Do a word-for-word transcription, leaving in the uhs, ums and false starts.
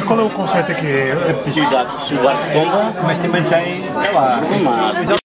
qual é o conceito aqui? É Exato, se o barco tomba, Mas também tem, é lá, uma